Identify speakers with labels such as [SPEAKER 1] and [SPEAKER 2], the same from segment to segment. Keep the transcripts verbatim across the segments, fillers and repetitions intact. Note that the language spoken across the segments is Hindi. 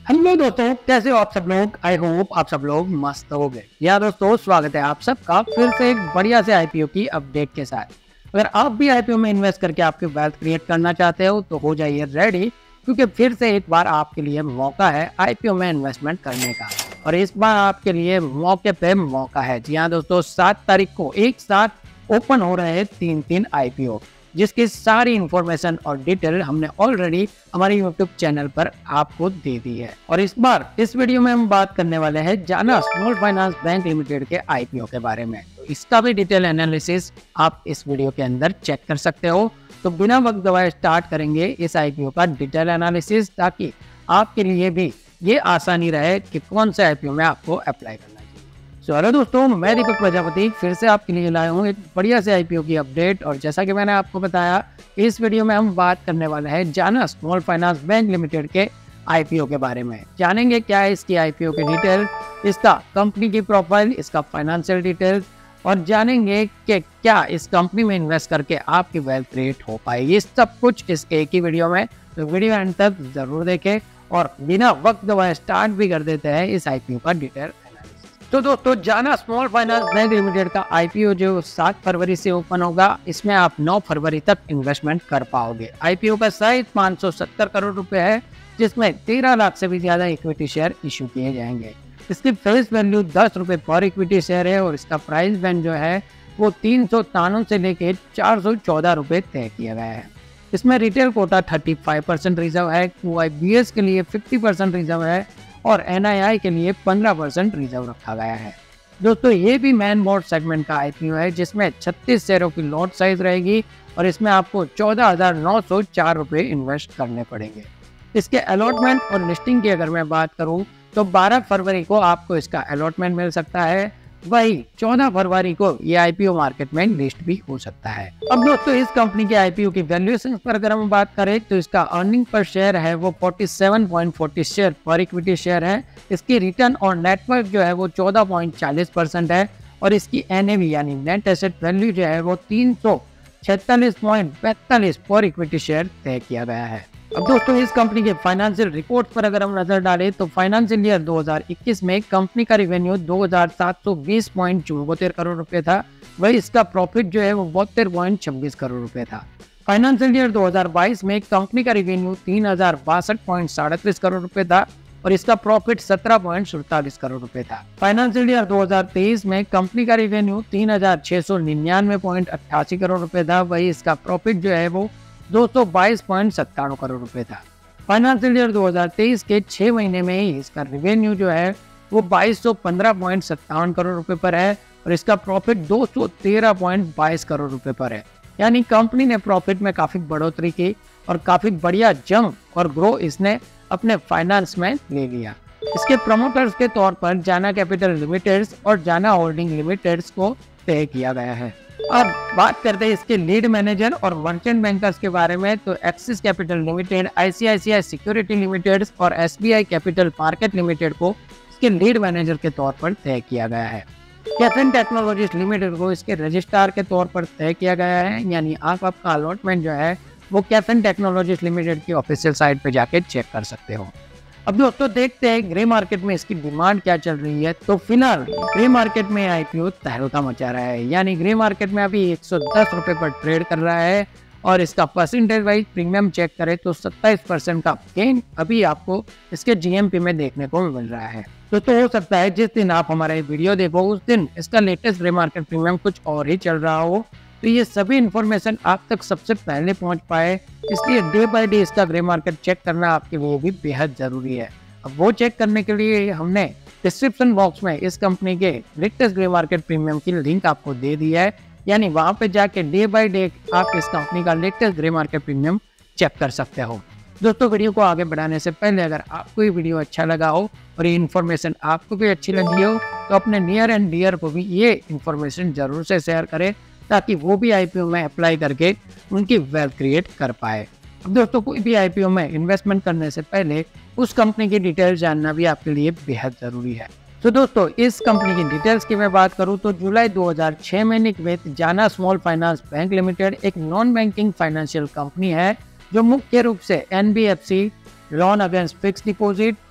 [SPEAKER 1] हेलो दोस्तों, कैसे हो आप सब लोग। आई होप आप सब लोग मस्त हो गए। या दोस्तों, स्वागत है आप सबका फिर से एक बढ़िया से आईपीओ की अपडेट के साथ। अगर आप भी आईपीओ में इन्वेस्ट करके आपके वेल्थ क्रिएट करना चाहते हो तो हो जाइए रेडी, क्योंकि फिर से एक बार आपके लिए मौका है आईपीओ में इन्वेस्टमेंट करने का। और इस बार आपके लिए मौके पे मौका है। जी हाँ दोस्तों, सात तारीख को एक साथ ओपन हो रहे हैं तीन तीन आईपीओ, जिसकी सारी इंफॉर्मेशन और डिटेल हमने ऑलरेडी हमारे यूट्यूब चैनल पर आपको दे दी है। और इस बार इस वीडियो में हम बात करने वाले हैं Jana small finance bank limited के आईपीओ के बारे में। तो इसका भी डिटेल एनालिसिस आप इस वीडियो के अंदर चेक कर सकते हो। तो बिना वक्त गवाए स्टार्ट करेंगे इस आईपीओ का डिटेल एनालिसिस, ताकि आपके लिए भी ये आसानी रहे कि कौन से आईपीओ में आपको अप्लाई करना। तो हेलो दोस्तों, मैं दीपक प्रजापति फिर से आपके लिए लाया हूँ एक बढ़िया से आईपीओ की अपडेट। और जैसा कि मैंने आपको बताया, इस वीडियो में हम बात करने वाले हैं Jana small finance bank limited के आईपीओ के बारे में। जानेंगे क्या है इसकी आईपीओ की डिटेल, इसका कंपनी की प्रोफाइल, इसका फाइनेंशियल डिटेल्स, और जानेंगे कि क्या इस कंपनी में इन्वेस्ट करके आपकी वेल्थ क्रिएट हो पाएगी। ये सब कुछ इस एक ही वीडियो में, तो वीडियो एंड तक जरूर देखें। और बिना वक्त गवाए स्टार्ट भी कर देते हैं इस आईपीओ का डिटेल। तो दोस्तों, Jana small finance bank limited का आईपीओ जो सात फरवरी से ओपन होगा, इसमें आप नौ फरवरी तक इन्वेस्टमेंट कर पाओगे। आईपीओ का साइज पाँच सौ सत्तर करोड़ रुपए है, जिसमें तेरह लाख से भी ज्यादा इक्विटी शेयर इशू किए जाएंगे। इसकी फेस वैल्यू दस रुपए पर इक्विटी शेयर है और इसका प्राइस बैंड जो है वो तीन सौ तानवे से लेके चार सौ चौदह रुपए तय किया गया है। इसमें रिटेल कोटा पैंतीस परसेंट रिजर्व है, क्यूआईबीएस के लिए पचास परसेंट रिजर्व है और एनआईआई के लिए पंद्रह परसेंट रिजर्व रखा गया है। दोस्तों, ये भी मैन बोर्ड सेगमेंट का आईपीओ है, जिसमें छत्तीस शेयरों की लॉट साइज रहेगी और इसमें आपको चौदह हजार नौ सौ चार रुपए इन्वेस्ट करने पड़ेंगे। इसके अलॉटमेंट और लिस्टिंग की अगर मैं बात करूं तो बारह फरवरी को आपको इसका अलॉटमेंट मिल सकता है, वही चौदह फरवरी को ये आईपीओ मार्केट में लिस्ट भी हो सकता है। अब दोस्तों, इस कंपनी के आईपीओ की वैल्यूएशन पर अगर हम बात करें तो इसका अर्निंग पर शेयर है वो सैंतालीस पॉइंट चार शून्य शेयर पर इक्विटी शेयर है। इसकी रिटर्न और नेटवर्क जो है वो चौदह पॉइंट चार शून्य परसेंट है और इसकी एनएवी यानी नेट एसेट वैल्यू जो है वो तीन सौ छत्तालीस पॉइंट पैंतालीस पर इक्विटी शेयर तय किया गया है। अब दोस्तों, इस कंपनी के फाइनेंशियल रिपोर्ट पर अगर हम नजर डालें तो फाइनेंशियल ईयर दो हज़ार इक्कीस में कंपनी का रेवेन्यू दो हजार सात सौ बीस पॉइंट चौहत्तर करोड़ रुपए था, वही इसका प्रॉफिट जो है वो बहत्तर पॉइंट छब्बीस करोड़ रुपए था। फाइनेंशियल ईयर दो हज़ार बाईस में कंपनी का रेवेन्यू तीन हजार बासठ पॉइंट साड़तीस करोड़ रुपए था और इसका प्रॉफिट सत्रह पॉइंट सैंतालीस करोड़ रुपए था। फाइनेंशियल ईयर दो हज़ार तेईस में कंपनी का रेवेन्यू तीन हजार छह सौ निन्यानवे पॉइंट अट्ठासी करोड़ रुपए था, वही इसका प्रॉफिट जो है वो दो सौ बाईस पॉइंट सत्तानवे करोड़ रुपए था। फाइनेंशियल ईयर दो हज़ार तेईस के छह महीने में ही इसका रेवेन्यू जो है वो बाईस सौ पंद्रह पॉइंट सत्तावन करोड़ रुपए पर है और इसका प्रॉफिट दो सौ तेरह पॉइंट बाईस करोड़ रुपए पर है। यानी कंपनी ने प्रॉफिट में काफी बढ़ोतरी की और काफी बढ़िया जंप और ग्रो इसने अपने फाइनेंस में ले लिया। इसके प्रमोटर्स के तौर पर जाना कैपिटल लिमिटेड और जाना होल्डिंग लिमिटेड को तय किया गया है। अब बात करते हैं इसके लीड मैनेजर और मर्चेंट बैंकर्स के बारे में, तो Axis capital limited, ICICI security limited और एसबीआई कैपिटल मार्केट लिमिटेड को इसके लीड मैनेजर के तौर पर तय किया गया है। कैफिन टेक्नोलॉजीज लिमिटेड को इसके रजिस्ट्रार के तौर पर तय किया गया है, यानी आप आपका अलॉटमेंट जो है वो कैफिन टेक्नोलॉजीज लिमिटेड की ऑफिशियल साइट पे जाके चेक कर सकते हो। अब दोस्तों, देखते हैं ग्रे मार्केट में इसकी डिमांड क्या चल रही है। तो फिलहाल ग्रे मार्केट में आईपीओ तहलका मचा रहा है, यानी ग्रे मार्केट में अभी एक सौ दस रुपए पर ट्रेड कर रहा है और इसका परसेंटेज वाइज प्रीमियम चेक करें तो सत्ताईस परसेंट का गेन अभी आपको इसके जीएमपी में देखने को मिल रहा है। तो, तो हो सकता है जिस दिन आप हमारा वीडियो देखो उस दिन इसका लेटेस्ट ग्रे मार्केट प्रीमियम कुछ और ही चल रहा हो, तो ये सभी इन्फॉर्मेशन आप तक सबसे पहले पहुंच पाए, इसलिए डे बाय डे इसका ग्रे मार्केट चेक करना आपके लिए भी बेहद जरूरी है। अब वो चेक करने के लिए हमने डिस्क्रिप्शन बॉक्स में इस कंपनी के लेटेस्ट ग्रे मार्केट प्रीमियम की लिंक आपको दे दी है, यानी वहां पे जाके डे बाय डे आप इस कंपनी का latest grey market premium check कर सकते हो। दोस्तों, वीडियो को आगे बढ़ाने से पहले अगर आपको ये वीडियो अच्छा लगा हो और ये इन्फॉर्मेशन आपको भी अच्छी लगी हो तो अपने नियर एंड डियर को भी ये इन्फॉर्मेशन जरूर से शेयर करें, ताकि वो भी आईपीओ में अप्लाई करके उनकी वेल्थ क्रिएट कर पाए। अब दोस्तों, कोई भी आईपीओ में इन्वेस्टमेंट करने से पहले उस कंपनी की डिटेल जानना भी आपके लिए बेहद जरूरी है। तो दोस्तों, इस कंपनी की डिटेल्स की मैं बात करूं तो जुलाई दो हज़ार छह में निकवेत Jana small finance bank limited एक नॉन बैंकिंग फाइनेंशियल कंपनी है जो मुख्य रूप से NBFC, loan against fix deposit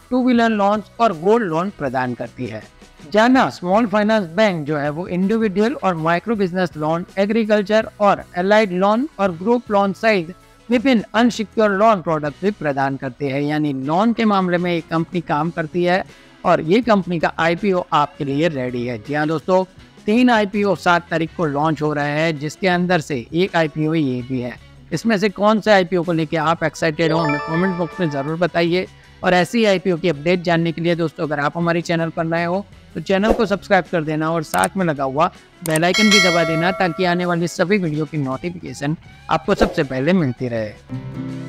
[SPEAKER 1] two wheeler loan और गोल्ड लोन प्रदान करती है। जाना स्मॉल फाइनेंस बैंक जो है वो इंडिविजुअल और माइक्रो बिजनेस लोन, एग्रीकल्चर और एलाइड लोन और ग्रुप लोन सहित विभिन्न अनसिक्योर लोन प्रोडक्ट भी प्रदान करती है। यानी लोन के मामले में एक कंपनी काम करती है और ये कंपनी का आईपीओ आपके लिए रेडी है। जी हाँ दोस्तों, तीन आईपीओ सात तारीख को लॉन्च हो रहा है, जिसके अंदर से एक आईपीओ ये भी है। इसमें से कौन से आईपीओ को लेके आप एक्साइटेड हो हमें कमेंट बॉक्स में ज़रूर बताइए। और ऐसी आईपीओ की अपडेट जानने के लिए दोस्तों, अगर आप हमारे चैनल पर नए हो तो चैनल को सब्सक्राइब कर देना और साथ में लगा हुआ बेल आइकन भी दबा देना, ताकि आने वाली सभी वीडियो की नोटिफिकेशन आपको सबसे पहले मिलती रहे।